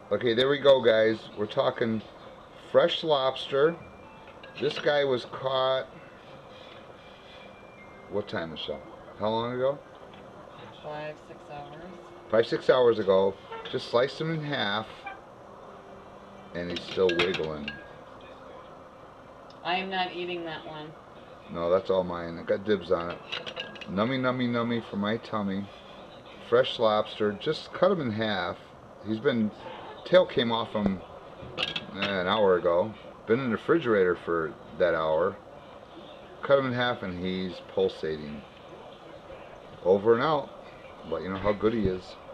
Okay, there we go, guys. We're talking fresh lobster. This guy was caught, what time, Michelle? How long ago? 5, 6 hours. 5, 6 hours ago. Just sliced him in half, and he's still wiggling. I am not eating that one. No, that's all mine. I got dibs on it. Nummy, nummy, nummy for my tummy. Fresh lobster. Just cut him in half. Tail came off him an hour ago. Been in the refrigerator for that hour. Cut him in half and he's pulsating. Over and out. But you know how good he is.